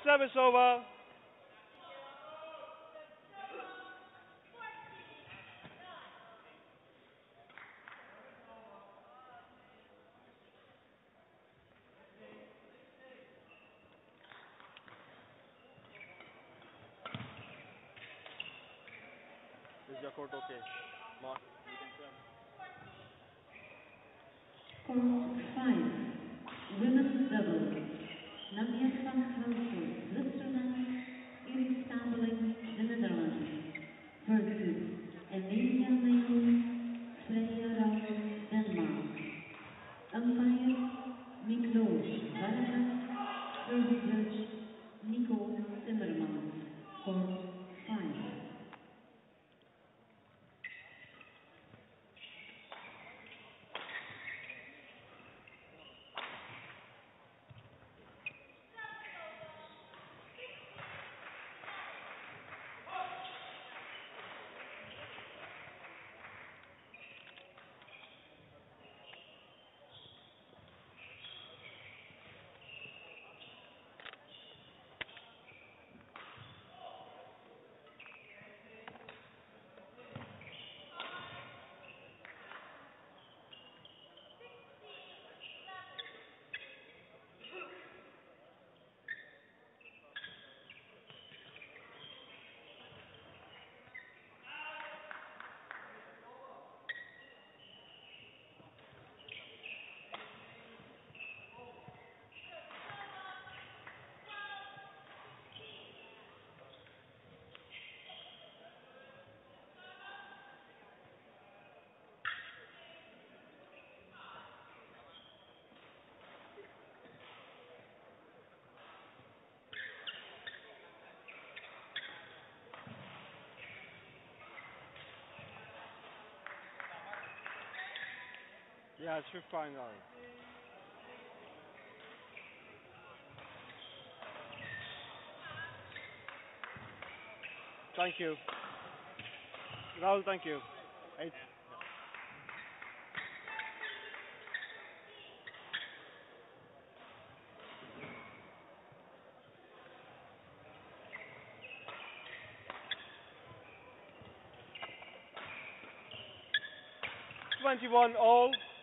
Service over. Is your court okay? Mark, you can serve. Court 5. Women's double. Nadia van Helsen, Zwitserland, Iris Stabeling, the Netherlands. Versus Emilia Leon, Freya Rausch, Denmark. Umpire, Miklo Bharadwaj, Service Judge, Nico Timmermans. Court 5. Yeah, it should find out. Thank you. Raul, thank you. Eight. 21 all.